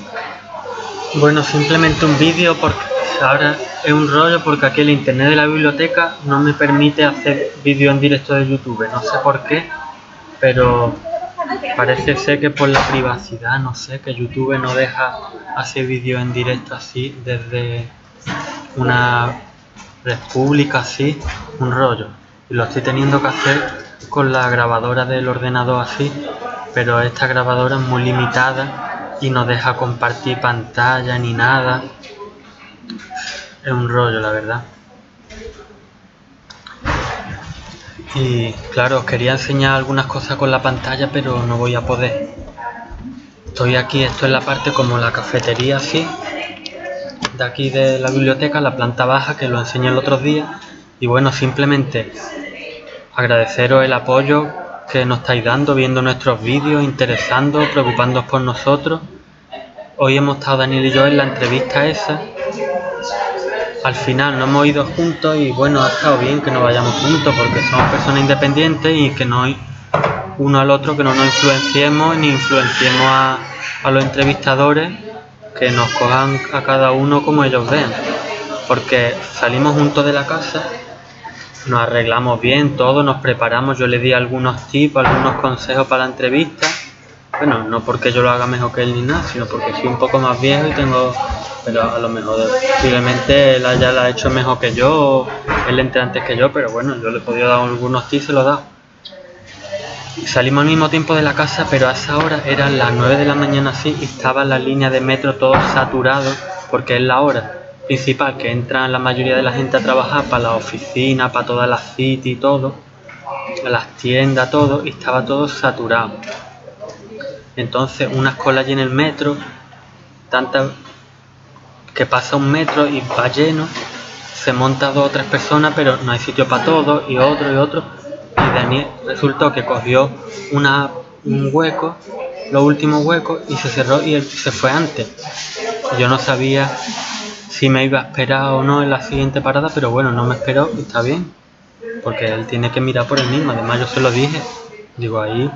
Bueno, simplemente un vídeo porque ahora es un rollo porque aquí el internet de la biblioteca no me permite hacer vídeo en directo de YouTube. No sé por qué, pero parece ser que por la privacidad, no sé, que YouTube no deja hacer vídeo en directo así desde una red pública así, un rollo. Y lo estoy teniendo que hacer con la grabadora del ordenador así, pero esta grabadora es muy limitada y no deja compartir pantalla ni nada. Es un rollo, la verdad. Y claro, os quería enseñar algunas cosas con la pantalla, pero no voy a poder. Estoy aquí, esto es la parte como la cafetería así, de aquí de la biblioteca, la planta baja, que lo enseñé el otro día. Y bueno, simplemente agradeceros el apoyo que nos estáis dando, viendo nuestros vídeos, interesando, preocupándoos por nosotros. Hoy hemos estado Daniel y yo en la entrevista esa. Al final no hemos ido juntos y bueno, ha estado bien que no vayamos juntos porque somos personas independientes y que no uno al otro, que no nos influenciemos ni influenciemos a los entrevistadores, que nos cojan a cada uno como ellos vean. Porque salimos juntos de la casa, nos arreglamos bien, todo, nos preparamos, yo le di algunos tips, algunos consejos para la entrevista. Bueno, no porque yo lo haga mejor que él ni nada, sino porque soy un poco más viejo y tengo... Pero a lo mejor posiblemente él ya la ha hecho mejor que yo, o él entre antes que yo, pero bueno, yo le he podido dar algunos tips y se los he dado. Salimos al mismo tiempo de la casa, pero a esa hora eran las 9 de la mañana así y estaban las líneas de metro todos saturados, porque es la hora principal que entran la mayoría de la gente a trabajar para la oficina, para todas las city y todo, a las tiendas, todo, y estaba todo saturado. Entonces unas colas allí en el metro, tantas que pasa un metro y va lleno, se monta 2 o 3 personas, pero no hay sitio para todos, y otro. Y Daniel resultó que cogió un hueco, los últimos huecos, y se cerró y él se fue antes. Yo no sabía si me iba a esperar o no en la siguiente parada, pero bueno, no me esperó y está bien, porque él tiene que mirar por él mismo. Además yo se lo dije, digo ahí,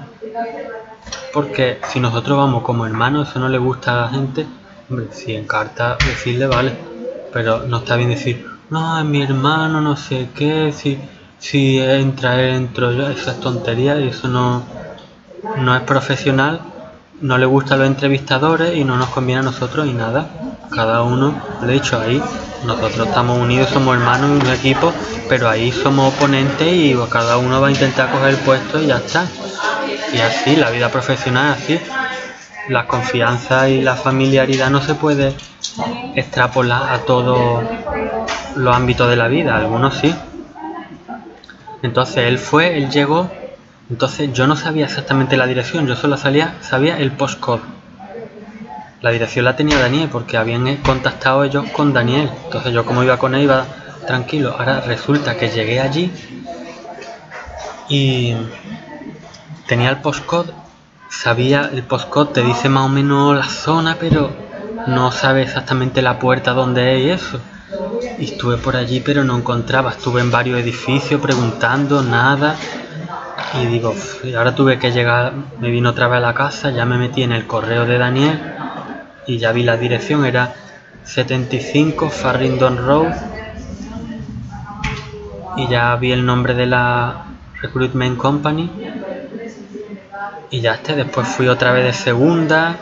porque si nosotros vamos como hermanos, eso no le gusta a la gente. Hombre, si en carta decirle vale, pero no está bien decir, no, es mi hermano, no sé qué, si entra él, entro yo, esas tonterías, y eso no es profesional, no le gusta a los entrevistadores y no nos conviene a nosotros y nada. Cada uno, lo he dicho ahí, nosotros estamos unidos, somos hermanos en un equipo, pero ahí somos oponentes y cada uno va a intentar coger el puesto y ya está. Y así, la vida profesional es así. La confianza y la familiaridad no se puede extrapolar a todos los ámbitos de la vida, algunos sí. Entonces él llegó, entonces yo no sabía exactamente la dirección, yo solo sabía el postcode. La dirección la tenía Daniel porque habían contactado ellos con Daniel, entonces yo como iba con él iba tranquilo. Ahora resulta que llegué allí y tenía el postcode. Sabía el postcode, te dice más o menos la zona, pero no sabe exactamente la puerta donde es y eso. Y estuve por allí, pero no encontraba. Estuve en varios edificios preguntando, nada. Y digo, y ahora tuve que llegar, me vine otra vez a la casa, ya me metí en el correo de Daniel y ya vi la dirección, era 75 Farringdon Road. Y ya vi el nombre de la Recruitment Company. Y ya está, después fui otra vez de segunda,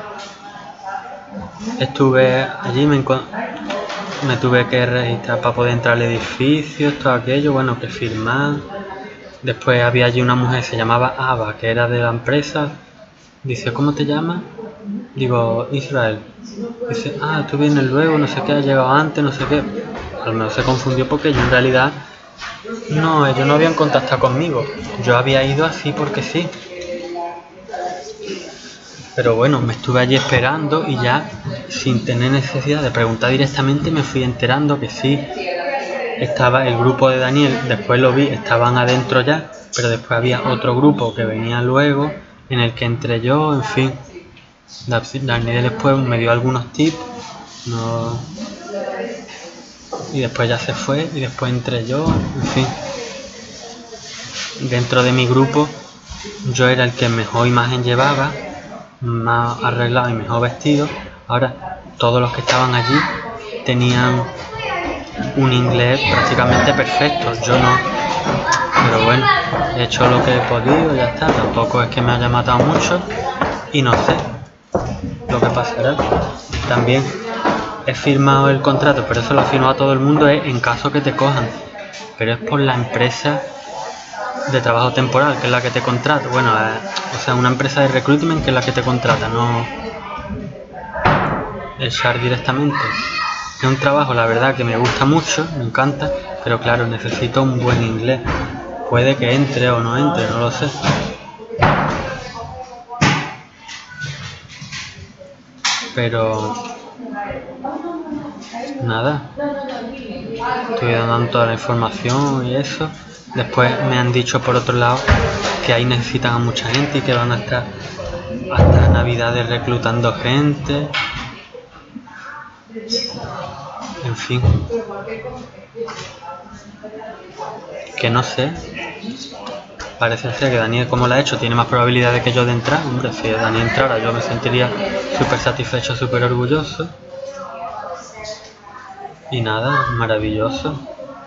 estuve allí, me tuve que registrar para poder entrar al edificio, todo aquello, bueno, que firmar. Después había allí una mujer, se llamaba Ava, que era de la empresa. Dice, ¿cómo te llamas? Digo, Israel. Dice, tú vienes luego, no sé qué, has llegado antes, no sé qué. A lo mejor se confundió porque yo en realidad, no, ellos no habían contactado conmigo. Yo había ido así porque sí. Pero bueno, me estuve allí esperando y ya, sin tener necesidad de preguntar directamente, me fui enterando que sí, estaba el grupo de Daniel, después lo vi, estaban adentro ya, pero después había otro grupo que venía luego, en el que entré yo, en fin. Daniel después me dio algunos tips, y después ya se fue, y después entré yo, en fin. Dentro de mi grupo, yo era el que mejor imagen llevaba, más arreglado y mejor vestido. Ahora, todos los que estaban allí tenían un inglés prácticamente perfecto, yo no. Pero bueno, he hecho lo que he podido y ya está. Tampoco es que me haya matado mucho y no sé lo que pasará. También he firmado el contrato, pero eso lo ha firmado todo el mundo, es en caso que te cojan. Pero es por la empresa de trabajo temporal, que es la que te contrata. Bueno, o sea, una empresa de recruitment que es la que te contrata, no echar directamente. Es un trabajo, la verdad, que me gusta mucho, me encanta, pero claro, necesito un buen inglés. Puede que entre o no entre, no lo sé. Pero nada, estoy dando toda la información y eso. Después me han dicho por otro lado que ahí necesitan a mucha gente y que van a estar hasta Navidades reclutando gente. En fin, que no sé. Parece ser que Daniel, como lo ha hecho, tiene más probabilidades que yo de entrar. Hombre, si Daniel entrara yo me sentiría súper satisfecho, súper orgulloso. Y nada, maravilloso.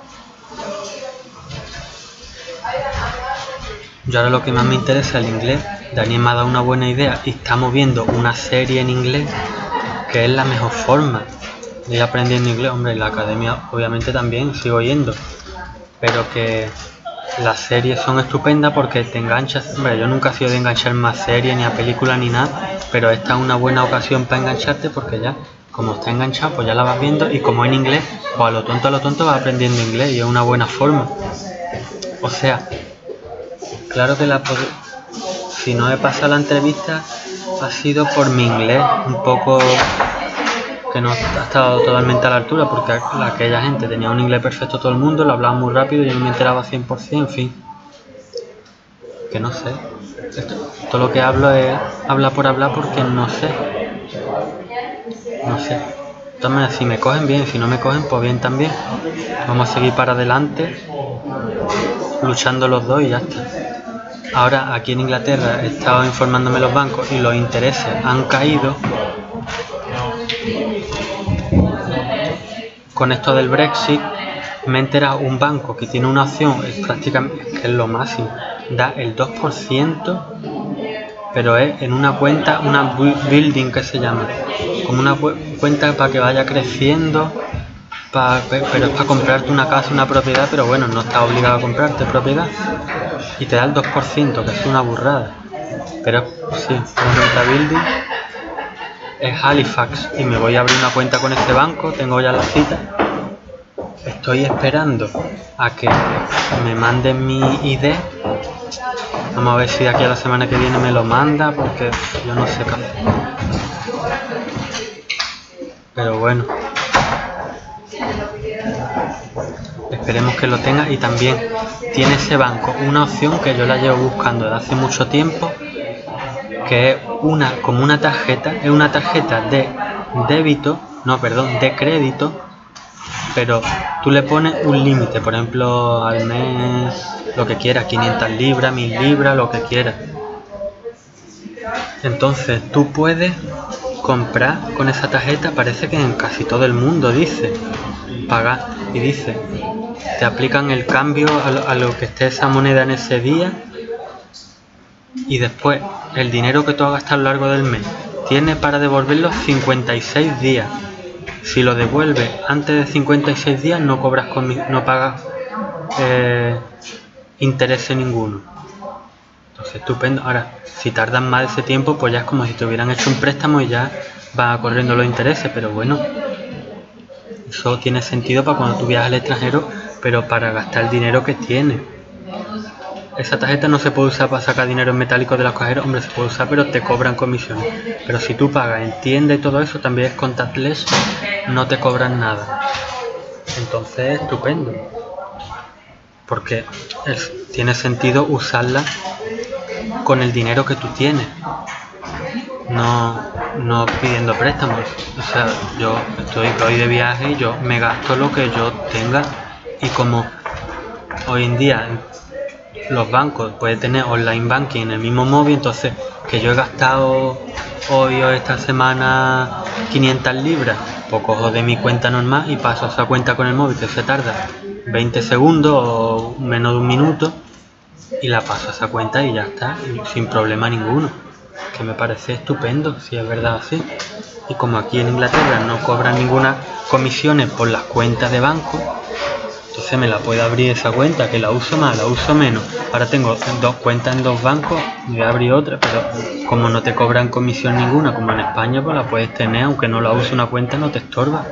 Yo ahora lo que más me interesa es el inglés. Daniel me ha dado una buena idea y estamos viendo una serie en inglés que es la mejor forma de ir aprendiendo inglés. Hombre, en la academia obviamente también sigo yendo, pero que las series son estupendas porque te enganchas. Hombre, yo nunca he sido de enganchar más series ni a películas ni nada, pero esta es una buena ocasión para engancharte porque ya, como está enganchado, pues ya la vas viendo y como en inglés, pues a lo tonto vas aprendiendo inglés y es una buena forma. O sea, claro que si no he pasado la entrevista ha sido por mi inglés, un poco que no ha estado totalmente a la altura porque aquella gente tenía un inglés perfecto todo el mundo, lo hablaba muy rápido y yo no me enteraba 100%, en fin. Que no sé. Todo lo que hablo es hablar por hablar porque no sé. No sé. De todas maneras, si me cogen bien, si no me cogen, pues bien también. Vamos a seguir para adelante, luchando los dos y ya está. Ahora, aquí en Inglaterra he estado informándome los bancos y los intereses han caído. Con esto del Brexit me he enterado un banco que tiene una opción, prácticamente, que es lo máximo, da el 2%, pero es en una cuenta, una building que se llama, como una cuenta para que vaya creciendo, pero es para comprarte una casa, una propiedad, pero bueno, no estás obligado a comprarte propiedad, y te da el 2%, que es una burrada, pero sí, una building. Es Halifax y me voy a abrir una cuenta con este banco, tengo ya la cita. Estoy esperando a que me manden mi ID. Vamos a ver si de aquí a la semana que viene me lo manda, porque yo no sé qué hacer. Pero bueno, esperemos que lo tenga. Y también tiene ese banco una opción que yo la llevo buscando desde hace mucho tiempo, que es como una tarjeta, es una tarjeta de débito, no, perdón, de crédito, pero tú le pones un límite, por ejemplo, al mes, lo que quieras, 500 libras, 1000 libras, lo que quieras. Entonces tú puedes comprar con esa tarjeta, parece que en casi todo el mundo dice, pagar, y dice, te aplican el cambio a lo que esté esa moneda en ese día. Y después, el dinero que tú has gastado a lo largo del mes, tiene para devolverlo 56 días. Si lo devuelves antes de 56 días, no pagas interés ninguno. Entonces, estupendo. Ahora, si tardan más de ese tiempo, pues ya es como si te hubieran hecho un préstamo y ya va corriendo los intereses. Pero bueno, eso tiene sentido para cuando tú viajas al extranjero, pero para gastar el dinero que tienes. Esa tarjeta no se puede usar para sacar dinero en metálico de los cajeros. Hombre, se puede usar, pero te cobran comisiones. Pero si tú pagas en tienda y todo eso, también es contactless, no te cobran nada. Entonces, estupendo. Porque tiene sentido usarla con el dinero que tú tienes. No pidiendo préstamos. O sea, yo voy de viaje y yo me gasto lo que yo tenga. Y como hoy en día los bancos pueden tener online banking en el mismo móvil, entonces que yo he gastado hoy o esta semana 500 libras, pues cojo de mi cuenta normal y paso a esa cuenta con el móvil, que se tarda 20 segundos o menos de un minuto, y la paso a esa cuenta y ya está, sin problema ninguno, que me parece estupendo, si es verdad así. Y como aquí en Inglaterra no cobran ninguna comisiones por las cuentas de banco, entonces me la puedo abrir esa cuenta, que la uso más, la uso menos. Ahora tengo 2 cuentas en 2 bancos, me voy a abrir otra, pero como no te cobran comisión ninguna, como en España, pues la puedes tener, aunque no la use una cuenta, no te estorba.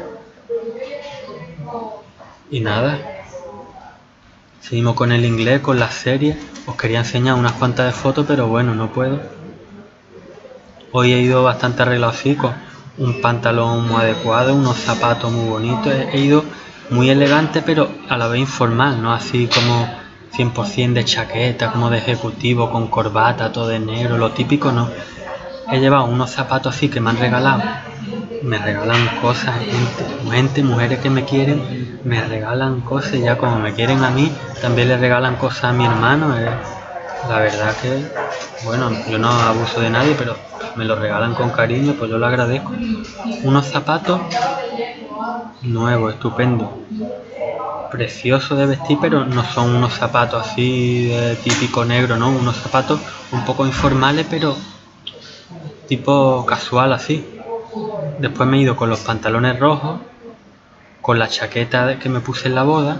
Y nada, seguimos con el inglés, con las series. Os quería enseñar unas cuantas de fotos, pero bueno, no puedo. Hoy he ido bastante arreglado así, con un pantalón muy adecuado, unos zapatos muy bonitos. He ido muy elegante, pero a la vez informal, no así como 100% de chaqueta, como de ejecutivo, con corbata, todo de negro, lo típico no. He llevado unos zapatos así que me han regalado. Me regalan cosas, mujeres que me quieren, me regalan cosas, y ya como me quieren a mí, también le regalan cosas a mi hermano. La verdad que, bueno, yo no abuso de nadie, pero me lo regalan con cariño, pues yo lo agradezco. Unos zapatos nuevos, estupendos, preciosos de vestir, pero no son unos zapatos así de típico negro, ¿no? Unos zapatos un poco informales, pero tipo casual así. Después me he ido con los pantalones rojos, con la chaqueta que me puse en la boda,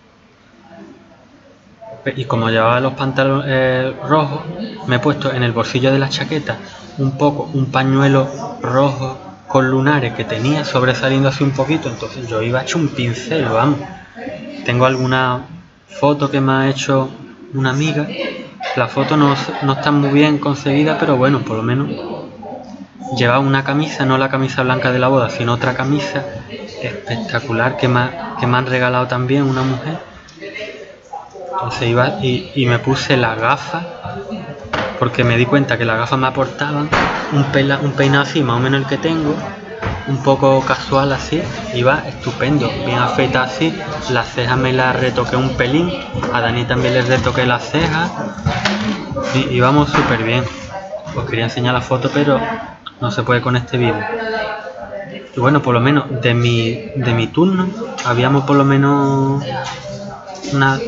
y como llevaba los pantalones rojos, me he puesto en el bolsillo de la chaqueta un pañuelo rojo con lunares que tenía sobresaliendo así un poquito, entonces yo iba hecho un pincel, vamos. Tengo alguna foto que me ha hecho una amiga, la foto no está muy bien conseguida, pero bueno, por lo menos llevaba una camisa, no la camisa blanca de la boda, sino otra camisa espectacular que me han regalado también una mujer. Entonces iba y me puse las gafas, porque me di cuenta que las gafas me aportaban un peinado así, más o menos el que tengo, un poco casual así, iba estupendo, bien afeitado así. Las cejas me las retoqué un pelín, a Dani también le retoqué las cejas, y íbamos súper bien. Os quería enseñar la foto, pero no se puede con este vídeo. Y bueno, por lo menos de mi turno habíamos por lo menos unas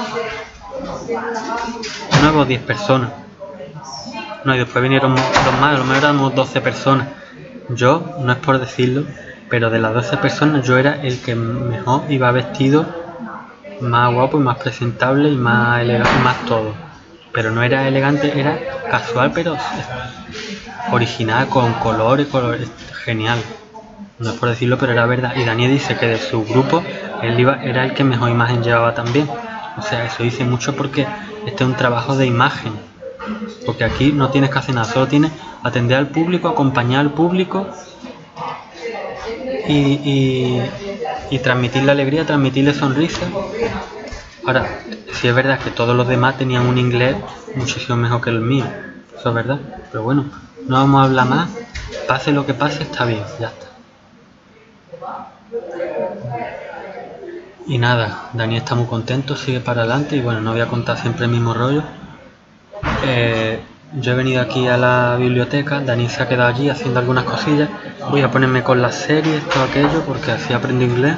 9 o 10 personas. No, y después vinieron dos más, a lo mejor éramos 12 personas. Yo, no es por decirlo, pero de las 12 personas yo era el que mejor iba vestido, más guapo y más presentable y más elegante, más todo. Pero no era elegante, era casual, pero original, con colores, genial. No es por decirlo, pero era verdad. Y Daniel dice que de su grupo él era el que mejor imagen llevaba también. O sea, eso dice mucho, porque este es un trabajo de imagen. Porque aquí no tienes que hacer nada, solo tienes atender al público, acompañar al público y transmitir la alegría, transmitirle sonrisas. Ahora, sí es verdad que todos los demás tenían un inglés muchísimo mejor que el mío, eso es verdad. Pero bueno, no vamos a hablar más, pase lo que pase, está bien, ya está. Y nada, Dani está muy contento, sigue para adelante, y bueno, no voy a contar siempre el mismo rollo. Yo he venido aquí a la biblioteca, Dani se ha quedado allí haciendo algunas cosillas. Voy a ponerme con las series, todo aquello, porque así aprendo inglés.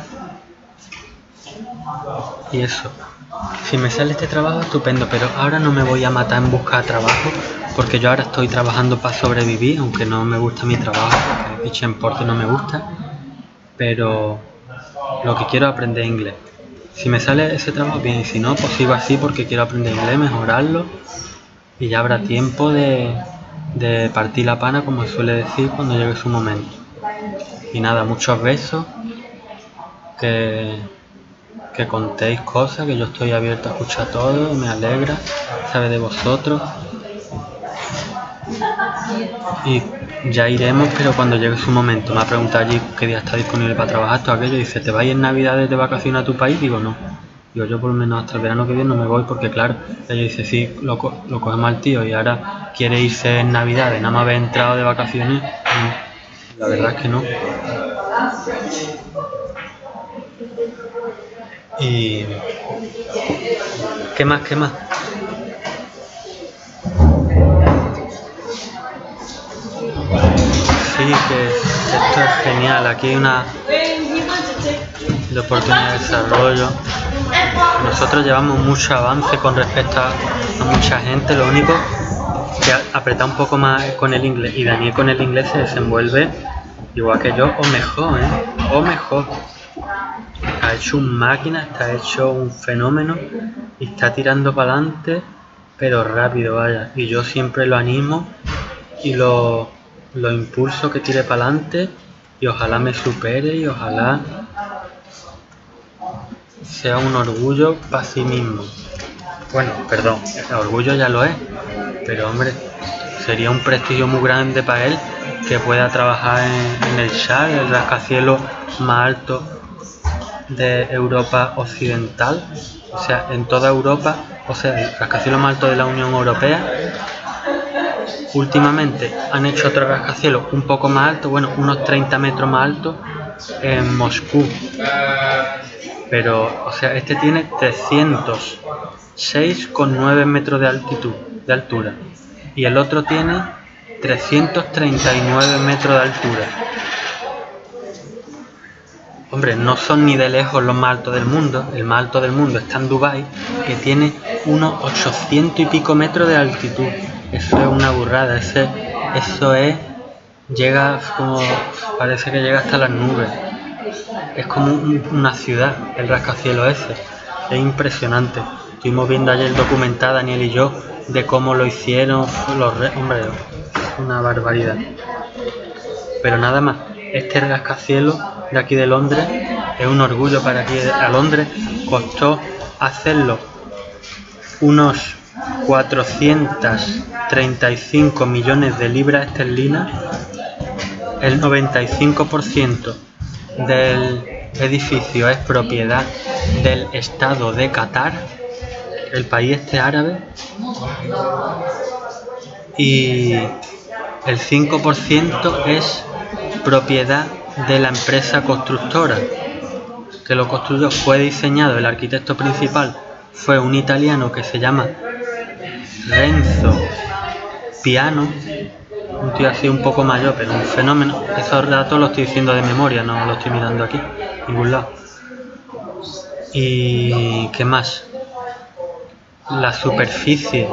Y eso, si me sale este trabajo, estupendo, pero ahora no me voy a matar en buscar trabajo, porque yo ahora estoy trabajando para sobrevivir, aunque no me gusta mi trabajo, porque dicho en porte no me gusta, pero lo que quiero es aprender inglés. Si me sale ese trabajo, bien, y si no, pues sigo así, porque quiero aprender inglés, mejorarlo, y ya habrá tiempo de partir la pana, como se suele decir, cuando llegue su momento. Y nada, muchos besos, que contéis cosas, que yo estoy abierto a escuchar todo, me alegra saber de vosotros. Y ya iremos, pero cuando llegue su momento. Me ha preguntado allí qué día está disponible para trabajar, todo aquello. Dice, ¿te vas en Navidades de vacaciones a tu país? Digo, no. Digo, yo por lo menos hasta el verano que viene no me voy, porque claro, ella dice, sí, lo cogemos al tío y ahora quiere irse en Navidades, nada más haber entrado de vacaciones. No, la verdad es que no. Y ¿qué más? que esto es genial. Aquí hay una de oportunidad de desarrollo. Nosotros llevamos mucho avance con respecto a mucha gente. Lo único que apretar un poco más con el inglés, y Daniel con el inglés se desenvuelve igual que yo, o mejor, o mejor. Ha hecho un máquina, está hecho un fenómeno y está tirando para adelante, pero rápido, vaya. Y yo siempre lo animo y lo impulso que tire para adelante, y ojalá me supere y ojalá sea un orgullo para sí mismo. Bueno, perdón, el orgullo ya lo es, pero hombre, sería un prestigio muy grande para él que pueda trabajar en el SHARC, el rascacielos más alto de Europa Occidental, o sea, en toda Europa, o sea, el rascacielos más alto de la Unión Europea. Últimamente han hecho otro rascacielos un poco más alto, bueno, unos 30 metros más alto en Moscú. Pero, o sea, este tiene 306,9 metros de altura. Y el otro tiene 339 metros de altura. Hombre, no son ni de lejos los más altos del mundo. El más alto del mundo está en Dubái, que tiene unos 800 y pico metros de altitud. Eso es una burrada. Eso es... llega como... parece que llega hasta las nubes. Es como una ciudad, el rascacielos ese. Es impresionante. Estuvimos viendo ayer el documental, Daniel y yo, de cómo lo hicieron. Hombre, una barbaridad. Pero nada más, este rascacielos de aquí de Londres es un orgullo para aquí a Londres. Costó hacerlo unos 435 millones de libras esterlinas. El 95% del edificio es propiedad del Estado de Qatar, el país este árabe, y el 5% es propiedad de la empresa constructora que lo construyó. Fue diseñado, el arquitecto principal fue un italiano que se llama Renzo Piano, un tío así un poco mayor, pero un fenómeno. Esos datos los estoy diciendo de memoria, no los estoy mirando aquí, ningún lado. Y ¿qué más? La superficie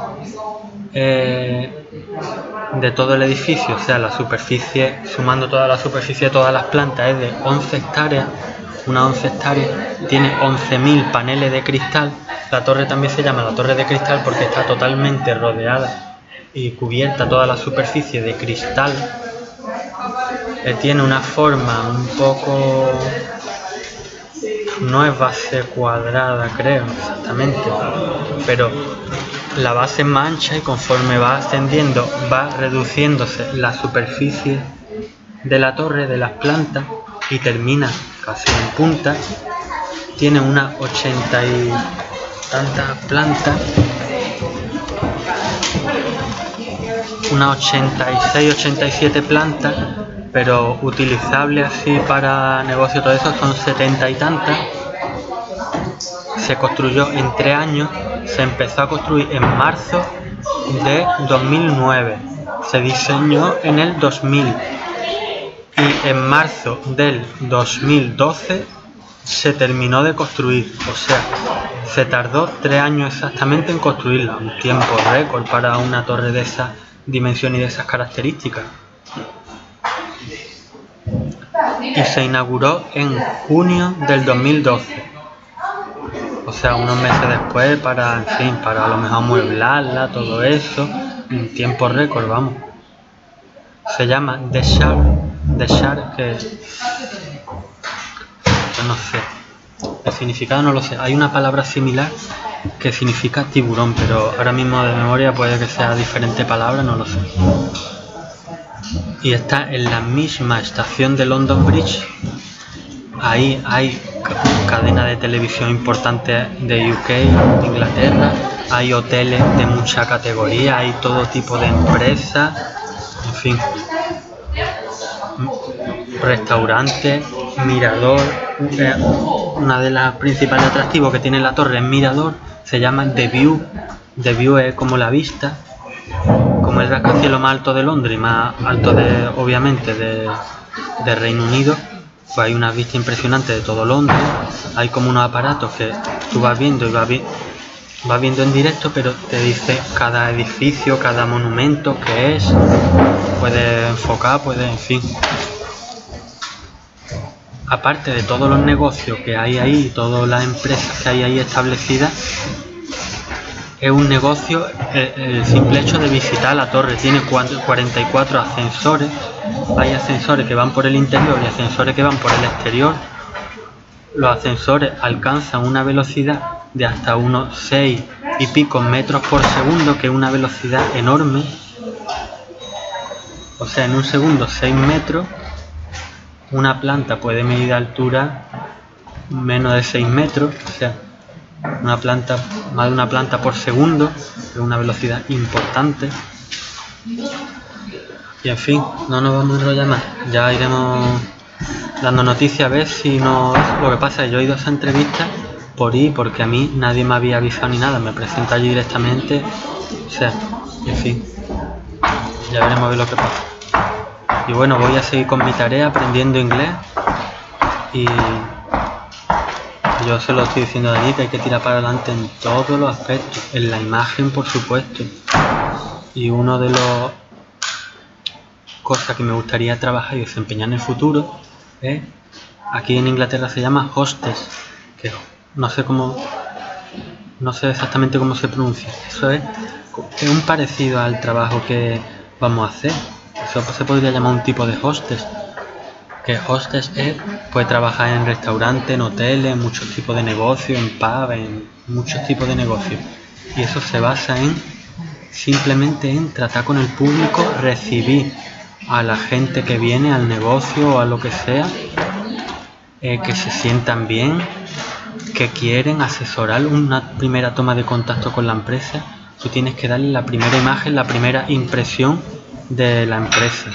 de todo el edificio, o sea, la superficie, sumando toda la superficie de todas las plantas, es de 11 hectáreas. Unas 11 hectáreas, tiene 11.000 paneles de cristal. La torre también se llama la torre de cristal porque está totalmente rodeada y cubierta toda la superficie de cristal. Tiene una forma un poco... no es base cuadrada, creo, exactamente, pero la base es más ancha y conforme va ascendiendo va reduciéndose la superficie de la torre, de las plantas, y termina casi en punta. Tiene unas 80 y tantas plantas, unas 86, 87 plantas, pero utilizable así para negocio, todo eso son 70 y tantas. Se construyó en 3 años, se empezó a construir en marzo de 2009, se diseñó en el 2000 y en marzo del 2012 se terminó de construir. O sea, se tardó 3 años exactamente en construirla, un tiempo récord para una torre de esa dimensión y de esas características. Y se inauguró en junio del 2012, o sea, unos meses después, para, en fin, para a lo mejor amueblarla, todo eso, en tiempo récord, vamos. Se llama The Shark, que yo no sé, el significado no lo sé. Hay una palabra similar que significa tiburón, pero ahora mismo de memoria puede que sea diferente palabra, no lo sé. Y está en la misma estación de London Bridge. Ahí hay cadena de televisión importante de UK, de Inglaterra, hay hoteles de mucha categoría, hay todo tipo de empresas, en fin, restaurantes, mirador. Una de las principales atractivos que tiene la torre es mirador, se llama The View. The View es como la vista, como es el rascacielos más alto de Londres y más alto de, obviamente, de Reino Unido, pues hay una vista impresionante de todo Londres. Hay como unos aparatos que tú vas viendo y vas viendo en directo, pero te dice cada edificio, cada monumento que es, puedes enfocar, puedes, en fin. Aparte de todos los negocios que hay ahí, todas las empresas que hay ahí establecidas, es un negocio el simple hecho de visitar la torre. Tiene 44 ascensores. Hay ascensores que van por el interior y ascensores que van por el exterior. Los ascensores alcanzan una velocidad de hasta unos 6 y pico metros por segundo, que es una velocidad enorme. O sea, en un segundo 6 metros. Una planta puede medir de altura menos de 6 metros, o sea, una planta, más de una planta por segundo, es una velocidad importante. Y en fin, no nos vamos a enrollar más, ya iremos dando noticias a ver si no. Lo que pasa es que yo he ido a esa entrevista por ir, porque a mí nadie me había avisado ni nada, me presento allí directamente, o sea, en fin, ya veremos a ver lo que pasa. Y bueno, voy a seguir con mi tarea aprendiendo inglés, y yo se lo estoy diciendo a Dani que hay que tirar para adelante en todos los aspectos, en la imagen por supuesto. Y uno de los cosas que me gustaría trabajar y desempeñar en el futuro es, aquí en Inglaterra se llama hostess, que no sé exactamente cómo se pronuncia. Eso es un parecido al trabajo que vamos a hacer. Eso se podría llamar un tipo de hostess, que hostess es, puede trabajar en restaurantes, en hoteles, en muchos tipos de negocios, en pub, en muchos tipos de negocios. Y eso se basa en simplemente en tratar con el público, recibir a la gente que viene al negocio o a lo que sea, que se sientan bien, que quieren asesorar una primera toma de contacto con la empresa. Tú tienes que darle la primera imagen, la primera impresión de la empresa.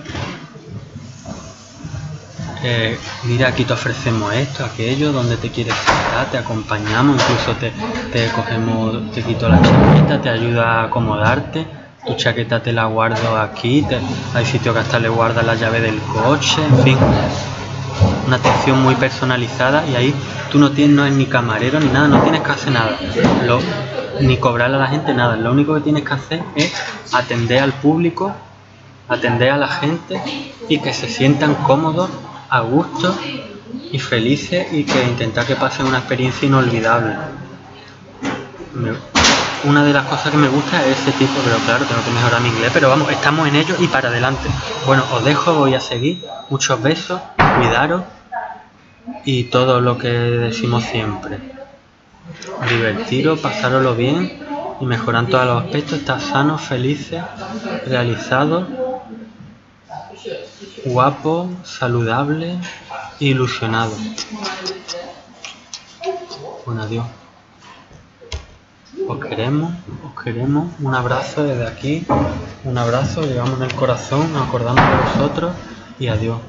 Mira, aquí te ofrecemos esto, aquello, donde te quieres sentar, te acompañamos, incluso te cogemos, te quito la chaqueta, te ayuda a acomodarte, tu chaqueta te la guardo aquí, hay sitios que hasta le guardas la llave del coche, en fin, una atención muy personalizada. Y ahí tú no eres ni camarero ni nada, no tienes que hacer nada, ni cobrarle a la gente nada. Lo único que tienes que hacer es atender al público, atender a la gente y que se sientan cómodos, a gusto y felices, y que intentar que pasen una experiencia inolvidable. Una de las cosas que me gusta es ese tipo, pero claro, tengo que mejorar mi inglés, pero vamos, estamos en ello y para adelante. Bueno, os dejo, voy a seguir. Muchos besos, cuidaros y todo lo que decimos siempre. Divertiros, pasároslo bien y mejorar en todos los aspectos, estar sanos, felices, realizados, guapo, saludable e ilusionado. Bueno, adiós. Os queremos, un abrazo desde aquí, un abrazo, llevamos en el corazón, nos acordamos de vosotros y adiós.